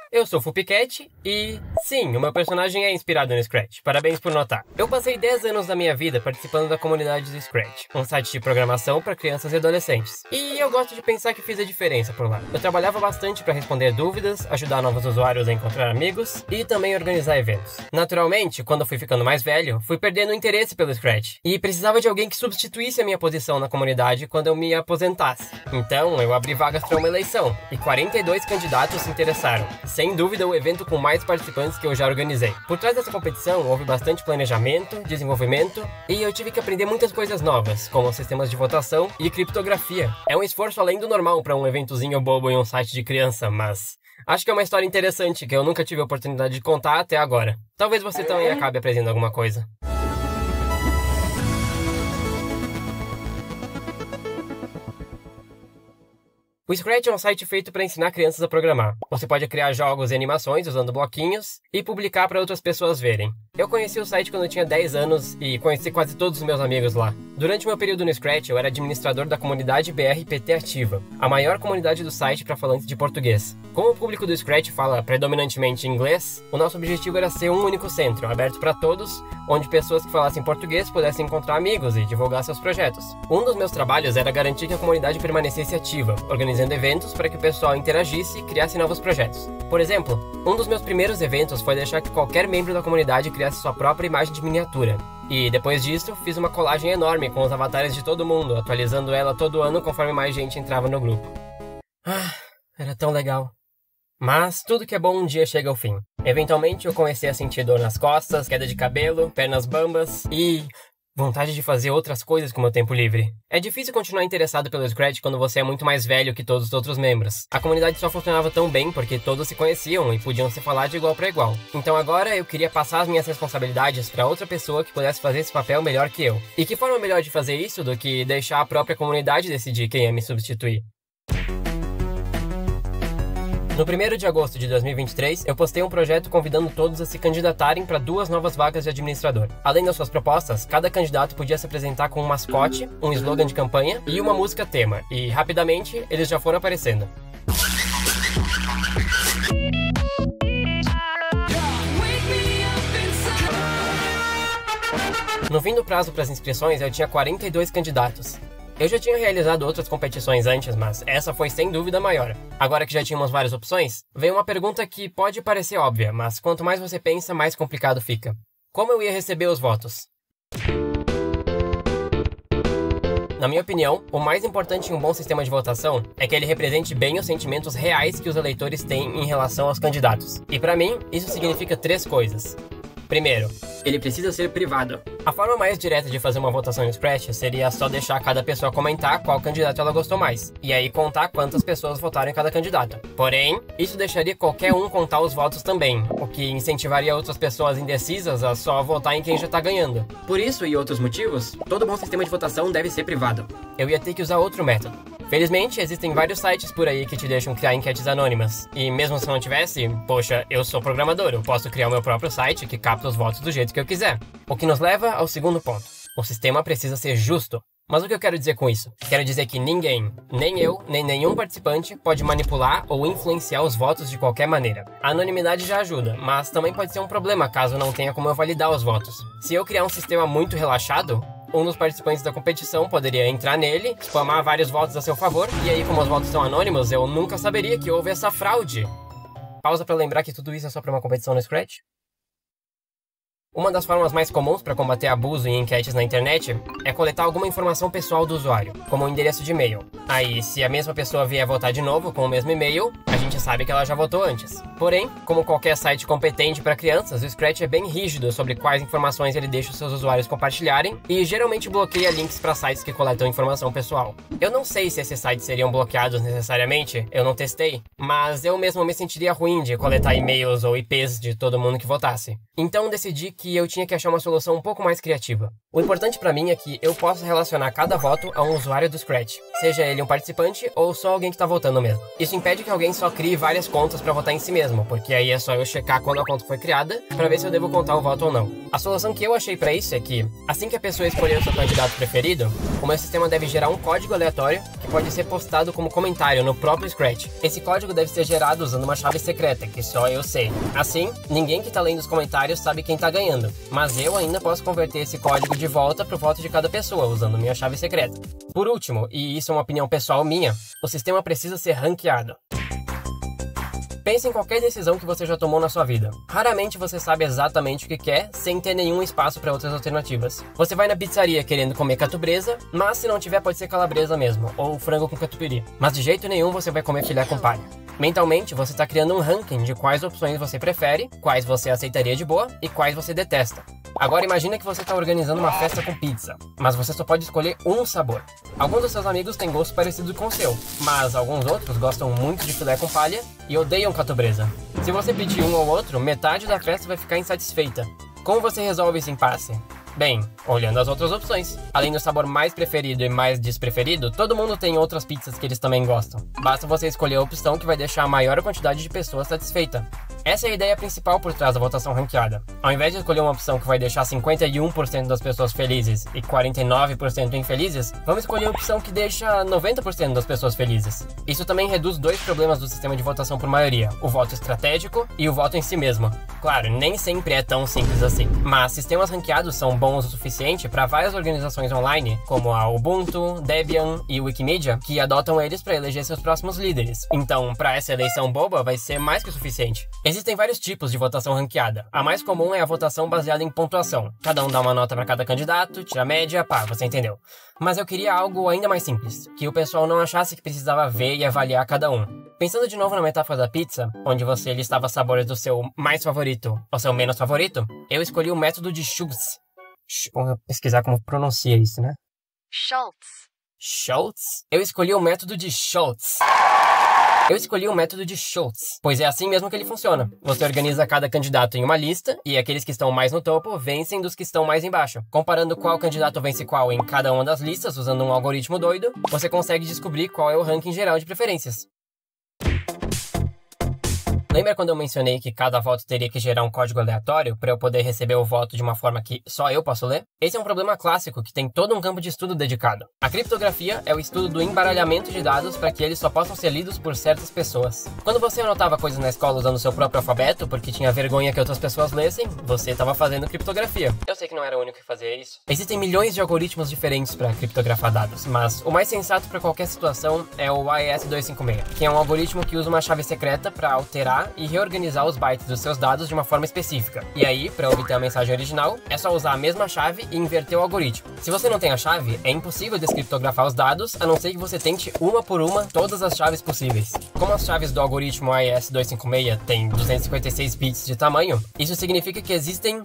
Eu sou o Fupicat e, sim, o meu personagem é inspirado no Scratch. Parabéns por notar. Eu passei 10 anos da minha vida participando da comunidade do Scratch, um site de programação para crianças e adolescentes. E eu gosto de pensar que fiz a diferença por lá. Eu trabalhava bastante para responder dúvidas, ajudar novos usuários a encontrar amigos e também organizar eventos. Naturalmente, quando eu fui ficando mais velho, fui perdendo o interesse pelo Scratch e precisava de alguém que substituísse a minha posição na comunidade quando eu me aposentasse. Então, eu abri vagas para uma eleição e 42 candidatos se interessaram. Sem dúvida, o evento com mais participantes que eu já organizei. Por trás dessa competição, houve bastante planejamento, desenvolvimento, e eu tive que aprender muitas coisas novas, como sistemas de votação e criptografia. É um esforço além do normal para um eventozinho bobo em um site de criança, mas acho que é uma história interessante que eu nunca tive a oportunidade de contar até agora. Talvez você também acabe aprendendo alguma coisa. O Scratch é um site feito para ensinar crianças a programar. Você pode criar jogos e animações usando bloquinhos e publicar para outras pessoas verem. Eu conheci o site quando eu tinha 10 anos e conheci quase todos os meus amigos lá. Durante o meu período no Scratch, eu era administrador da comunidade BRPT Ativa, a maior comunidade do site para falantes de português. Como o público do Scratch fala predominantemente inglês, o nosso objetivo era ser um único centro, aberto para todos, onde pessoas que falassem português pudessem encontrar amigos e divulgar seus projetos. Um dos meus trabalhos era garantir que a comunidade permanecesse ativa, organizando eventos para que o pessoal interagisse e criasse novos projetos. Por exemplo, um dos meus primeiros eventos foi deixar que qualquer membro da comunidade criasse sua própria imagem de miniatura. E depois disso, fiz uma colagem enorme com os avatares de todo mundo, atualizando ela todo ano conforme mais gente entrava no grupo. Era tão legal. Mas tudo que é bom um dia chega ao fim. Eventualmente eu comecei a sentir dor nas costas, queda de cabelo, pernas bambas e vontade de fazer outras coisas com meu tempo livre. É difícil continuar interessado pelo Scratch quando você é muito mais velho que todos os outros membros. A comunidade só funcionava tão bem porque todos se conheciam e podiam se falar de igual para igual. Então agora eu queria passar as minhas responsabilidades para outra pessoa que pudesse fazer esse papel melhor que eu. E que forma melhor de fazer isso do que deixar a própria comunidade decidir quem ia me substituir? No 1º de agosto de 2023, eu postei um projeto convidando todos a se candidatarem para 2 novas vagas de administrador. Além das suas propostas, cada candidato podia se apresentar com um mascote, um slogan de campanha e uma música tema, e rapidamente eles já foram aparecendo. No fim do prazo para as inscrições, eu tinha 42 candidatos. Eu já tinha realizado outras competições antes, mas essa foi sem dúvida a maior. Agora que já tínhamos várias opções, veio uma pergunta que pode parecer óbvia, mas quanto mais você pensa, mais complicado fica. Como eu ia receber os votos? Na minha opinião, o mais importante em um bom sistema de votação é que ele represente bem os sentimentos reais que os eleitores têm em relação aos candidatos. E para mim, isso significa 3 coisas. Primeiro, ele precisa ser privado. A forma mais direta de fazer uma votação no Scratch seria só deixar cada pessoa comentar qual candidato ela gostou mais, e aí contar quantas pessoas votaram em cada candidato. Porém, isso deixaria qualquer um contar os votos também, o que incentivaria outras pessoas indecisas a só votar em quem já tá ganhando. Por isso e outros motivos, todo bom sistema de votação deve ser privado. Eu ia ter que usar outro método. Felizmente, existem vários sites por aí que te deixam criar enquetes anônimas. E mesmo se não tivesse, poxa, eu sou programador, eu posso criar o meu próprio site que capta os votos do jeito que eu quiser. O que nos leva ao segundo ponto. O sistema precisa ser justo. Mas o que eu quero dizer com isso? Quero dizer que ninguém, nem eu, nem nenhum participante, pode manipular ou influenciar os votos de qualquer maneira. A anonimidade já ajuda, mas também pode ser um problema caso não tenha como eu validar os votos. Se eu criar um sistema muito relaxado, um dos participantes da competição poderia entrar nele, spamar vários votos a seu favor, e aí como os votos são anônimos, eu nunca saberia que houve essa fraude. Pausa pra lembrar que tudo isso é só pra uma competição no Scratch? Uma das formas mais comuns para combater abuso em enquetes na internet é coletar alguma informação pessoal do usuário, como um endereço de e-mail. Aí, se a mesma pessoa vier votar de novo com o mesmo e-mail, a gente sabe que ela já votou antes. Porém, como qualquer site competente para crianças, o Scratch é bem rígido sobre quais informações ele deixa os seus usuários compartilharem e geralmente bloqueia links para sites que coletam informação pessoal. Eu não sei se esses sites seriam bloqueados necessariamente, eu não testei, mas eu mesmo me sentiria ruim de coletar e-mails ou IPs de todo mundo que votasse. Então decidi que eu tinha que achar uma solução um pouco mais criativa. O importante pra mim é que eu posso relacionar cada voto a um usuário do Scratch, seja ele um participante ou só alguém que tá votando mesmo. Isso impede que alguém só crie várias contas pra votar em si mesmo, porque aí é só eu checar quando a conta foi criada pra ver se eu devo contar o voto ou não. A solução que eu achei pra isso é que, assim que a pessoa escolher o seu candidato preferido, o meu sistema deve gerar um código aleatório que pode ser postado como comentário no próprio Scratch. Esse código deve ser gerado usando uma chave secreta, que só eu sei. Assim, ninguém que tá lendo os comentários sabe quem tá ganhando, mas eu ainda posso converter esse código de volta pro voto de cada pessoa, usando minha chave secreta. Por último, e isso é uma opinião pessoal minha, o sistema precisa ser ranqueado. Pense em qualquer decisão que você já tomou na sua vida. Raramente você sabe exatamente o que quer, sem ter nenhum espaço para outras alternativas. Você vai na pizzaria querendo comer catubresa, mas se não tiver pode ser calabresa mesmo, ou frango com catupiry. Mas de jeito nenhum você vai comer filé com palha. Mentalmente, você está criando um ranking de quais opções você prefere, quais você aceitaria de boa e quais você detesta. Agora imagina que você está organizando uma festa com pizza, mas você só pode escolher um sabor. Alguns dos seus amigos têm gosto parecido com o seu, mas alguns outros gostam muito de filé com palha e odeiam catubresa. Se você pedir um ou outro, metade da festa vai ficar insatisfeita. Como você resolve esse impasse? Bem, olhando as outras opções. Além do sabor mais preferido e mais despreferido, todo mundo tem outras pizzas que eles também gostam. Basta você escolher a opção que vai deixar a maior quantidade de pessoas satisfeita. Essa é a ideia principal por trás da votação ranqueada. Ao invés de escolher uma opção que vai deixar 51% das pessoas felizes e 49% infelizes, vamos escolher a opção que deixa 90% das pessoas felizes. Isso também reduz dois problemas do sistema de votação por maioria, o voto estratégico e o voto em si mesmo. Claro, nem sempre é tão simples assim, mas sistemas ranqueados são bons o suficiente para várias organizações online, como a Ubuntu, Debian e Wikimedia, que adotam eles para eleger seus próximos líderes. Então, para essa eleição boba, vai ser mais que o suficiente. Existem vários tipos de votação ranqueada. A mais comum é a votação baseada em pontuação. Cada um dá uma nota para cada candidato, tira a média, pá, você entendeu. Mas eu queria algo ainda mais simples, que o pessoal não achasse que precisava ver e avaliar cada um. Pensando de novo na metáfora da pizza, onde você listava sabores do seu mais favorito ao seu menos favorito, eu escolhi o método de Schultz. Vamos pesquisar como pronuncia isso, né? Schultz. Schultz? Eu escolhi o método de Schultz. Pois é assim mesmo que ele funciona. Você organiza cada candidato em uma lista, e aqueles que estão mais no topo vencem dos que estão mais embaixo. Comparando qual candidato vence qual em cada uma das listas, usando um algoritmo doido, você consegue descobrir qual é o ranking geral de preferências. Lembra quando eu mencionei que cada voto teria que gerar um código aleatório para eu poder receber o voto de uma forma que só eu posso ler? Esse é um problema clássico que tem todo um campo de estudo dedicado. A criptografia é o estudo do embaralhamento de dados para que eles só possam ser lidos por certas pessoas. Quando você anotava coisas na escola usando seu próprio alfabeto porque tinha vergonha que outras pessoas lessem, você estava fazendo criptografia. Eu sei que não era o único que fazia isso. Existem milhões de algoritmos diferentes para criptografar dados, mas o mais sensato para qualquer situação é o AES-256, que é um algoritmo que usa uma chave secreta para alterar e reorganizar os bytes dos seus dados de uma forma específica. E aí, para obter a mensagem original, é só usar a mesma chave e inverter o algoritmo. Se você não tem a chave, é impossível descriptografar os dados, a não ser que você tente uma por uma todas as chaves possíveis. Como as chaves do algoritmo AES-256 têm 256 bits de tamanho, isso significa que existem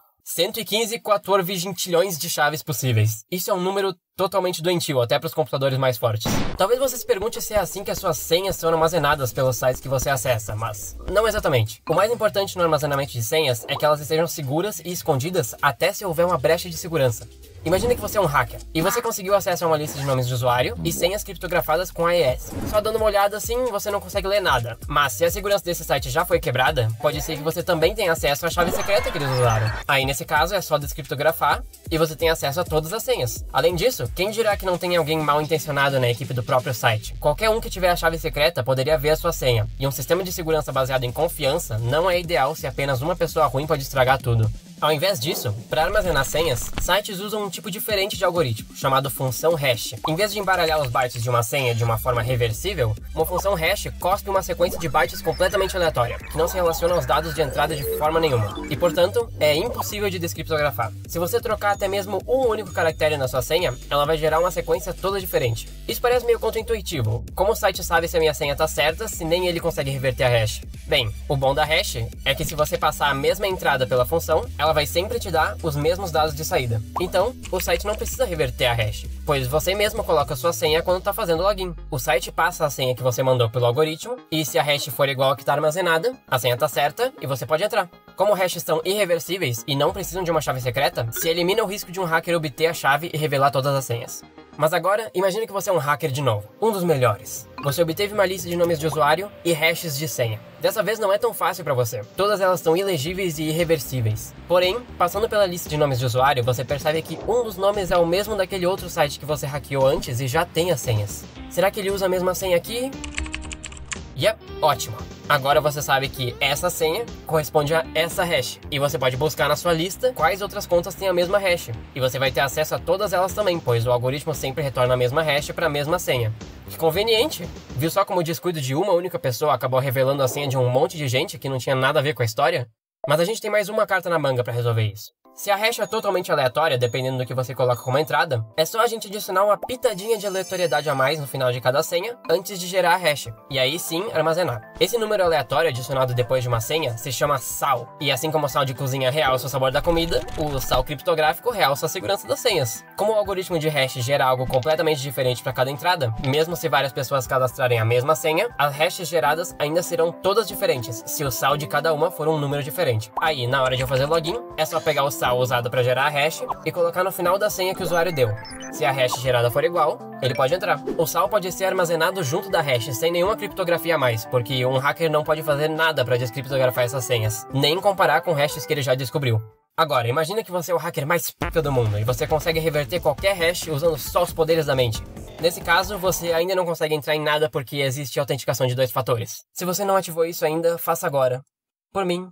115 quattorvigintilhões de chaves possíveis. Isso é um número totalmente doentio, até para os computadores mais fortes. Talvez você se pergunte se é assim que as suas senhas são armazenadas pelos sites que você acessa, mas não exatamente. O mais importante no armazenamento de senhas é que elas estejam seguras e escondidas até se houver uma brecha de segurança. Imagina que você é um hacker, e você conseguiu acesso a uma lista de nomes de usuário e senhas criptografadas com AES. Só dando uma olhada assim, você não consegue ler nada. Mas se a segurança desse site já foi quebrada, pode ser que você também tenha acesso à chave secreta que eles usaram. Aí nesse caso é só descriptografar e você tem acesso a todas as senhas. Além disso, quem dirá que não tem alguém mal intencionado na equipe do próprio site? Qualquer um que tiver a chave secreta poderia ver a sua senha. E um sistema de segurança baseado em confiança não é ideal se apenas uma pessoa ruim pode estragar tudo. Ao invés disso, para armazenar senhas, sites usam um tipo diferente de algoritmo, chamado função hash. Em vez de embaralhar os bytes de uma senha de uma forma reversível, uma função hash cospe uma sequência de bytes completamente aleatória, que não se relaciona aos dados de entrada de forma nenhuma, e portanto, é impossível de descriptografar. Se você trocar até mesmo um único caractere na sua senha, ela vai gerar uma sequência toda diferente. Isso parece meio contraintuitivo. Como o site sabe se a minha senha está certa, se nem ele consegue reverter a hash? Bem, o bom da hash é que se você passar a mesma entrada pela função, ela vai sempre te dar os mesmos dados de saída. Então, o site não precisa reverter a hash, pois você mesmo coloca a sua senha quando está fazendo login. O site passa a senha que você mandou pelo algoritmo, e se a hash for igual a que está armazenada, a senha está certa e você pode entrar. Como hashes são irreversíveis e não precisam de uma chave secreta, se elimina o risco de um hacker obter a chave e revelar todas as senhas. Mas agora, imagine que você é um hacker de novo, um dos melhores. Você obteve uma lista de nomes de usuário e hashes de senha. Dessa vez não é tão fácil para você. Todas elas são ilegíveis e irreversíveis. Porém, passando pela lista de nomes de usuário, você percebe que um dos nomes é o mesmo daquele outro site que você hackeou antes e já tem as senhas. Será que ele usa a mesma senha aqui? Yep, ótimo. Agora você sabe que essa senha corresponde a essa hash. E você pode buscar na sua lista quais outras contas têm a mesma hash. E você vai ter acesso a todas elas também, pois o algoritmo sempre retorna a mesma hash para a mesma senha. Que conveniente! Viu só como o descuido de uma única pessoa acabou revelando a senha de um monte de gente que não tinha nada a ver com a história? Mas a gente tem mais uma carta na manga para resolver isso. Se a hash é totalmente aleatória, dependendo do que você coloca como entrada, é só a gente adicionar uma pitadinha de aleatoriedade a mais no final de cada senha, antes de gerar a hash, e aí sim armazenar. Esse número aleatório adicionado depois de uma senha se chama sal, e assim como o sal de cozinha realça o sabor da comida, o sal criptográfico realça a segurança das senhas. Como o algoritmo de hash gera algo completamente diferente para cada entrada, mesmo se várias pessoas cadastrarem a mesma senha, as hashes geradas ainda serão todas diferentes, se o sal de cada uma for um número diferente. Aí, na hora de eu fazer login, é só pegar o sal usado para gerar a hash e colocar no final da senha que o usuário deu. Se a hash gerada for igual, ele pode entrar. O sal pode ser armazenado junto da hash, sem nenhuma criptografia a mais, porque um hacker não pode fazer nada para descriptografar essas senhas, nem comparar com hashes que ele já descobriu. Agora, imagina que você é o hacker mais pica do mundo e você consegue reverter qualquer hash usando só os poderes da mente. Nesse caso, você ainda não consegue entrar em nada porque existe autenticação de 2 fatores. Se você não ativou isso ainda, faça agora. Por mim.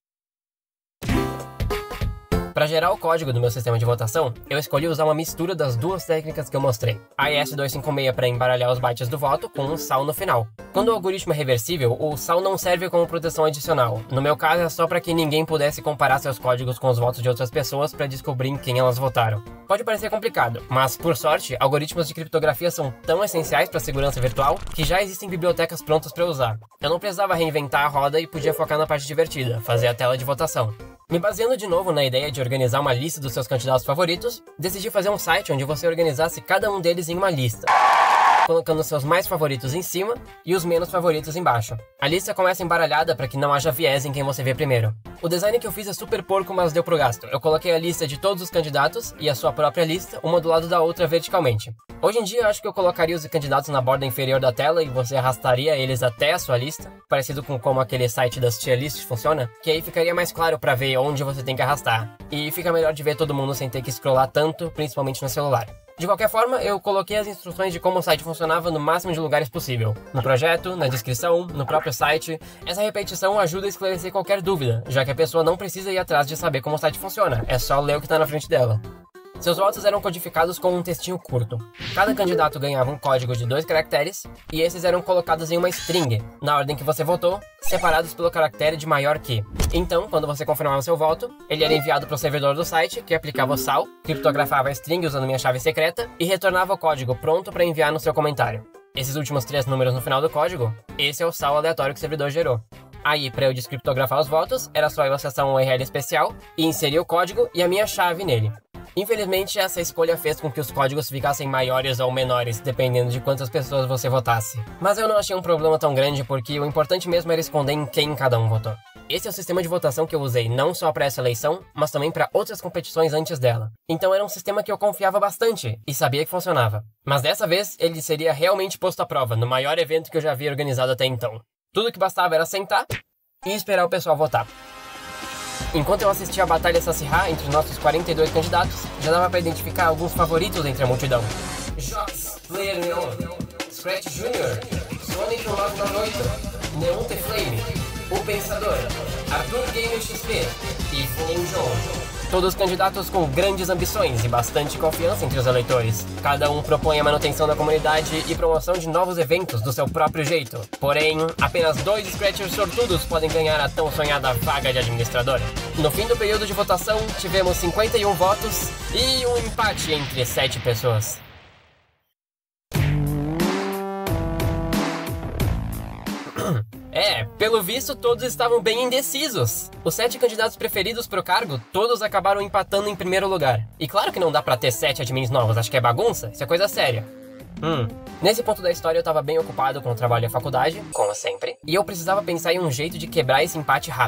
Para gerar o código do meu sistema de votação, eu escolhi usar uma mistura das duas técnicas que eu mostrei. A IS-256 para embaralhar os bytes do voto com um sal no final. Quando o algoritmo é reversível, o sal não serve como proteção adicional. No meu caso, é só para que ninguém pudesse comparar seus códigos com os votos de outras pessoas para descobrir em quem elas votaram. Pode parecer complicado, mas por sorte, algoritmos de criptografia são tão essenciais para a segurança virtual que já existem bibliotecas prontas para usar. Eu não precisava reinventar a roda e podia focar na parte divertida, fazer a tela de votação. Me baseando de novo na ideia de organizar uma lista dos seus candidatos favoritos, decidi fazer um site onde você organizasse cada um deles em uma lista, colocando seus mais favoritos em cima e os menos favoritos embaixo. A lista começa embaralhada para que não haja viés em quem você vê primeiro. O design que eu fiz é super porco, mas deu pro gasto. Eu coloquei a lista de todos os candidatos e a sua própria lista, uma do lado da outra verticalmente. Hoje em dia eu acho que eu colocaria os candidatos na borda inferior da tela e você arrastaria eles até a sua lista, parecido com como aquele site das tier lists funciona, que aí ficaria mais claro para ver onde você tem que arrastar. E fica melhor de ver todo mundo sem ter que scrollar tanto, principalmente no celular. De qualquer forma, eu coloquei as instruções de como o site funcionava no máximo de lugares possível. No projeto, na descrição, no próprio site. Essa repetição ajuda a esclarecer qualquer dúvida, já que a pessoa não precisa ir atrás de saber como o site funciona, é só ler o que está na frente dela. Seus votos eram codificados com um textinho curto. Cada candidato ganhava um código de 2 caracteres, e esses eram colocados em uma string, na ordem que você votou, separados pelo caractere de maior que. Então, quando você confirmava seu voto, ele era enviado para o servidor do site, que aplicava o sal, criptografava a string usando minha chave secreta, e retornava o código pronto para enviar no seu comentário. Esses últimos 3 números no final do código, esse é o sal aleatório que o servidor gerou. Aí, para eu descriptografar os votos, era só eu acessar um URL especial e inserir o código e a minha chave nele. Infelizmente, essa escolha fez com que os códigos ficassem maiores ou menores, dependendo de quantas pessoas você votasse. Mas eu não achei um problema tão grande porque o importante mesmo era esconder em quem cada um votou. Esse é o sistema de votação que eu usei não só para essa eleição, mas também para outras competições antes dela. Então era um sistema que eu confiava bastante e sabia que funcionava. Mas dessa vez, ele seria realmente posto à prova no maior evento que eu já havia organizado até então. Tudo que bastava era sentar e esperar o pessoal votar. Enquanto eu assistia a batalha se acirrar entre os nossos 42 candidatos, já dava para identificar alguns favoritos entre a multidão. Jox, Player Neon, Scratch Jr., Sonic 998, Neon The Flame, O Pensador, Arthur Gamer XP e Von John. Todos candidatos com grandes ambições e bastante confiança entre os eleitores. Cada um propõe a manutenção da comunidade e promoção de novos eventos do seu próprio jeito. Porém, apenas 2 Scratchers sortudos podem ganhar a tão sonhada vaga de administrador. No fim do período de votação, tivemos 51 votos e um empate entre 7 pessoas. Pelo visto, todos estavam bem indecisos. Os 7 candidatos preferidos pro cargo, todos acabaram empatando em primeiro lugar. E claro que não dá pra ter 7 admins novos, acho que é bagunça, isso é coisa séria. Nesse ponto da história eu tava bem ocupado com o trabalho e a faculdade, como sempre, e eu precisava pensar em um jeito de quebrar esse empate rápido.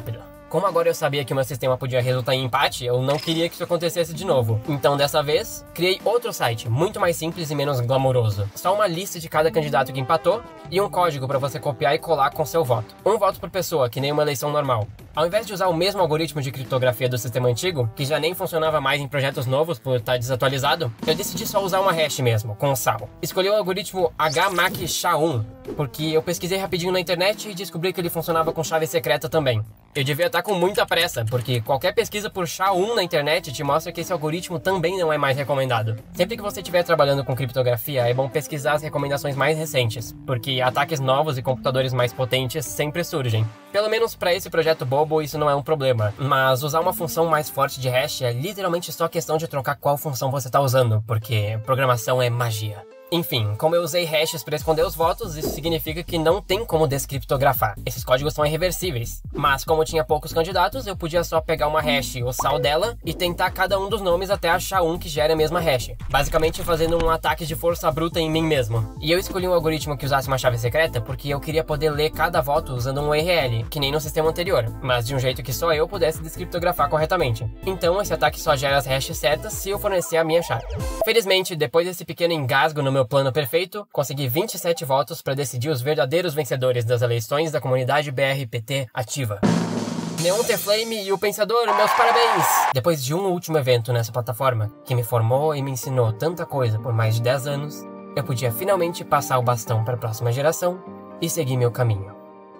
Como agora eu sabia que o meu sistema podia resultar em empate, eu não queria que isso acontecesse de novo. Então, dessa vez, criei outro site, muito mais simples e menos glamouroso. Só uma lista de cada candidato que empatou e um código para você copiar e colar com seu voto. Um voto por pessoa, que nem uma eleição normal. Ao invés de usar o mesmo algoritmo de criptografia do sistema antigo, que já nem funcionava mais em projetos novos por estar desatualizado, eu decidi só usar uma hash mesmo, com sal. Escolhi o algoritmo HMAC SHA-1, porque eu pesquisei rapidinho na internet e descobri que ele funcionava com chave secreta também. Eu devia estar com muita pressa, porque qualquer pesquisa por SHA-1 na internet te mostra que esse algoritmo também não é mais recomendado. Sempre que você estiver trabalhando com criptografia, é bom pesquisar as recomendações mais recentes, porque ataques novos e computadores mais potentes sempre surgem. Pelo menos para esse projeto bobo isso não é um problema, mas usar uma função mais forte de hash é literalmente só questão de trocar qual função você está usando, porque programação é magia. Enfim, como eu usei hashes para esconder os votos, isso significa que não tem como descriptografar. Esses códigos são irreversíveis. Mas como tinha poucos candidatos, eu podia só pegar uma hash, o sal dela, e tentar cada um dos nomes até achar um que gere a mesma hash. Basicamente fazendo um ataque de força bruta em mim mesmo. E eu escolhi um algoritmo que usasse uma chave secreta porque eu queria poder ler cada voto usando um URL, que nem no sistema anterior, mas de um jeito que só eu pudesse descriptografar corretamente. Então esse ataque só gera as hashes certas se eu fornecer a minha chave. Felizmente, depois desse pequeno engasgo no meu plano perfeito, consegui 27 votos para decidir os verdadeiros vencedores das eleições da comunidade BRPT ativa. Neon The Flame e o Pensador, meus parabéns! Depois de um último evento nessa plataforma, que me formou e me ensinou tanta coisa por mais de 10 anos, eu podia finalmente passar o bastão para a próxima geração e seguir meu caminho.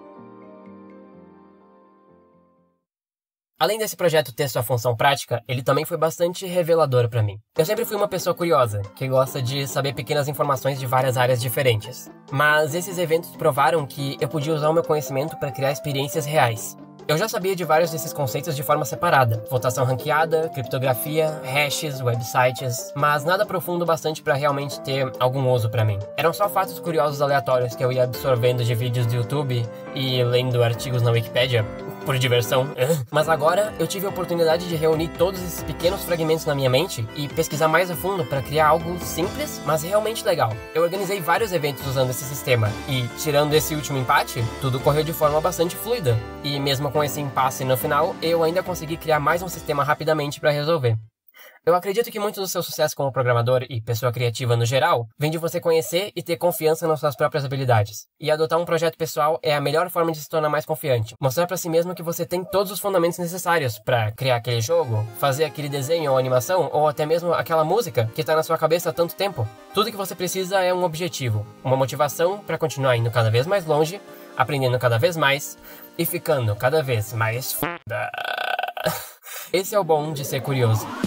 Além desse projeto ter sua função prática, ele também foi bastante revelador para mim. Eu sempre fui uma pessoa curiosa, que gosta de saber pequenas informações de várias áreas diferentes. Mas esses eventos provaram que eu podia usar o meu conhecimento para criar experiências reais. Eu já sabia de vários desses conceitos de forma separada. Votação ranqueada, criptografia, hashes, websites, mas nada profundo bastante para realmente ter algum uso para mim. Eram só fatos curiosos aleatórios que eu ia absorvendo de vídeos do YouTube e lendo artigos na Wikipedia, por diversão. Mas agora eu tive a oportunidade de reunir todos esses pequenos fragmentos na minha mente e pesquisar mais a fundo para criar algo simples, mas realmente legal. Eu organizei vários eventos usando esse sistema e, tirando esse último empate, tudo correu de forma bastante fluida. E mesmo com esse impasse no final, eu ainda consegui criar mais um sistema rapidamente para resolver. Eu acredito que muito do seu sucesso como programador e pessoa criativa no geral vem de você conhecer e ter confiança nas suas próprias habilidades. E adotar um projeto pessoal é a melhor forma de se tornar mais confiante. Mostrar para si mesmo que você tem todos os fundamentos necessários para criar aquele jogo, fazer aquele desenho ou animação, ou até mesmo aquela música que está na sua cabeça há tanto tempo. Tudo que você precisa é um objetivo, uma motivação para continuar indo cada vez mais longe, aprendendo cada vez mais e ficando cada vez mais foda. Esse é o bom de ser curioso.